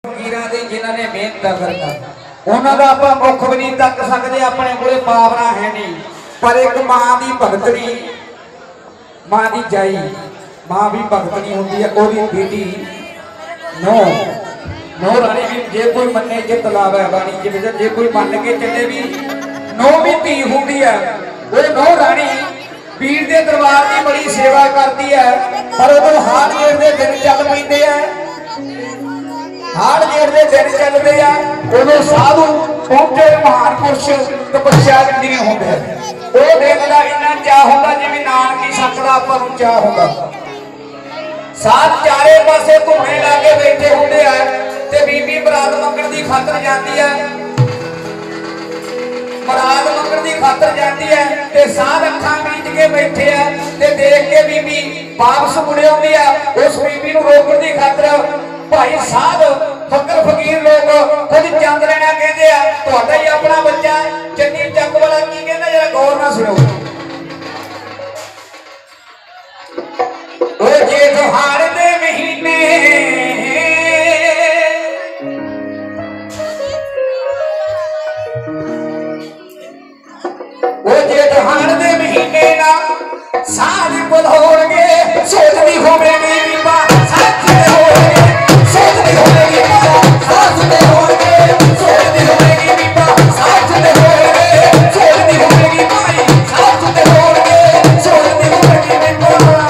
फकीरां दे जिन्हां ने मेहनत करता उन्हां दा आपां मुख भी नहीं तक सकदे, अपने कोले पावरा है नहीं। पर एक मां दी भगतनी, मां दी जाई, मां भी भगतनी होंदी है, ओदी बेटी नो नो रानी भी जे कोई मन्ने चित लावे बाणी जे जे कोई मन के चले भी नो भी धी होंदी है। वो नो रानी पीर के दरबार की बड़ी सेवा करती है। पर उदों हाड़ जेठ के दिन चल पैंदे है, हाड़ जेठ के दिन चलते हैं, उदों साधु पहुंचे महान पुरुष तपस्या नहीं होंगे। वो दिन का इन्ना चाह होगा जिवें नानकी सच का आपां नूं चाह होगा। साथ चारे पासे घूमने लाके बैठे होंगे हैं ते बीबी बरात मंगण की खातर जाती है, बरात मंगण की खातर जाती है ते साध अखां मीच के बैठे है ते देख के बीबी वापस मुड़े आउंदी है। उस बीबी नूं रोकण की खातर भाई साध फकर फकीर लोग खुद चंद लेना कहते हैं, तुहाडा ही अपना बच्चा चन्नी चक वाला की कहंदा, जरा गौर नाल सुणो। ओ जेठ हाड़ दे महीने ना सारी बुलाओगे सोचती होगी बीबा सच में होगी, सोचती होगी सच में होगी, सोचती होगी बीबा सच में होगी, सोचती होगी भाई सच में होगी, सोचती होगी बीबा।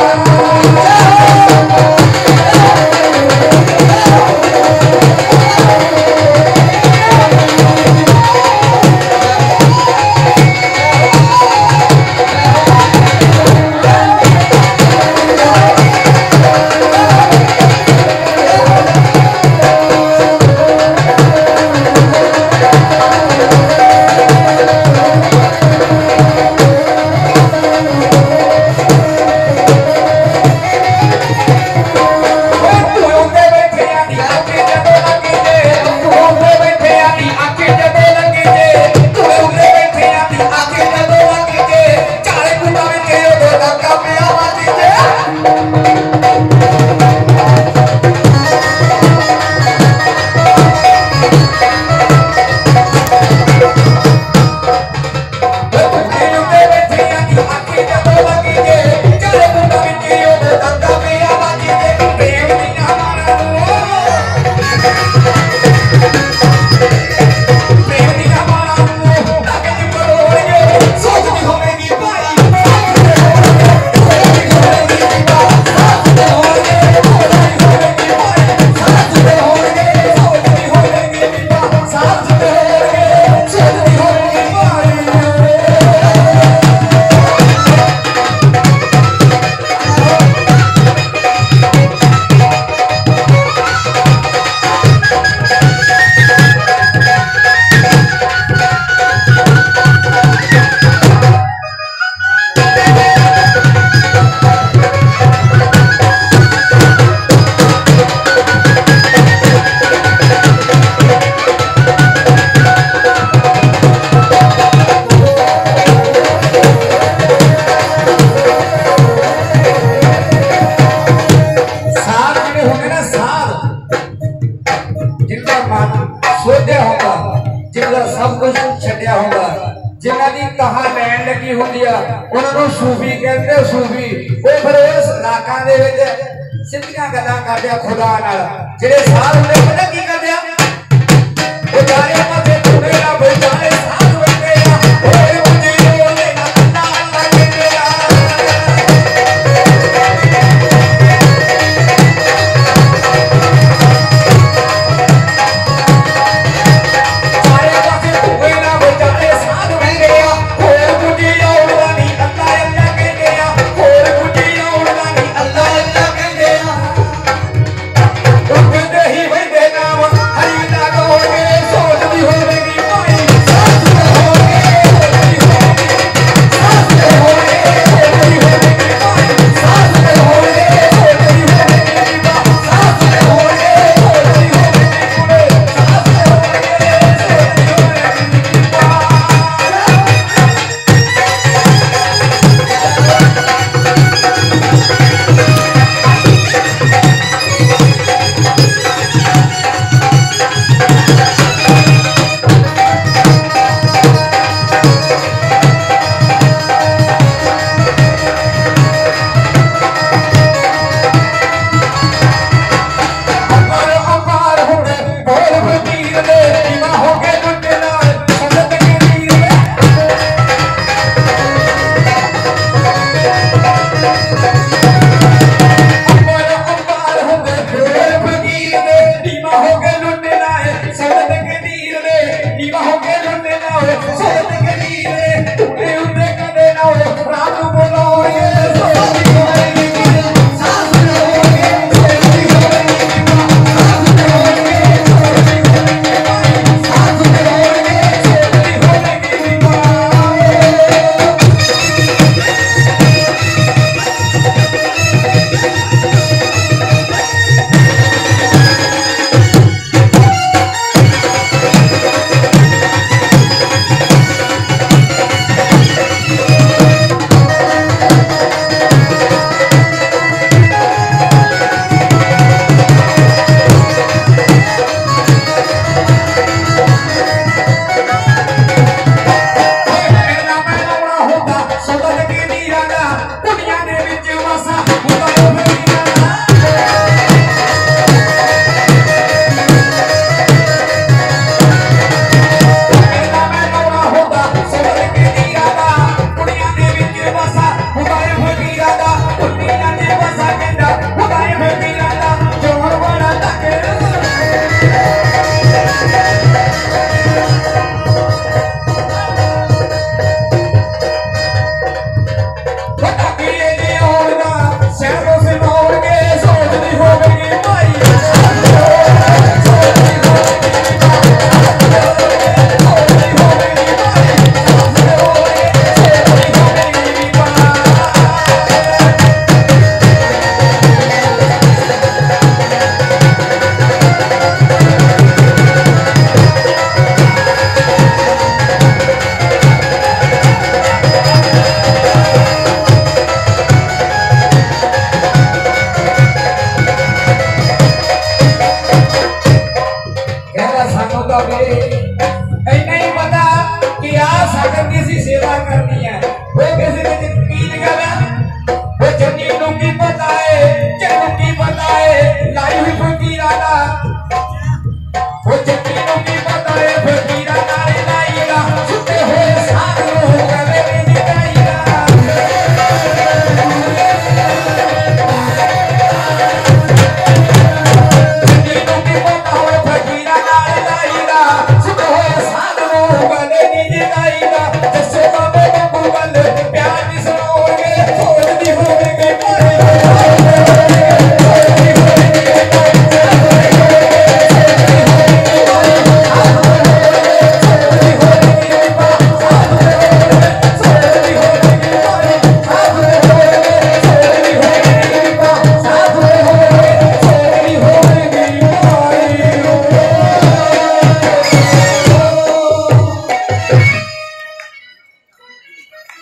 सब कुछ छड्या होगा, जिन्हां दी कहा लैन लगी होंदी आ उन्हां नूं सूफी कहंदे। सूफी वो फिर उस लाकां दे विच सिद्धियां गल्लां करदे आ खुदा नाल। जिहड़े साध हुंदे पता की करदे आ, वो जाने मथे धुने ना बेचारे साध बनदे आ, ओए मुझे बोले ना अल्लाह अल्लाह कहंदे आ। अल्लाह अल्लाह कहंदे आ, उठदे ही वंदे नाम लवे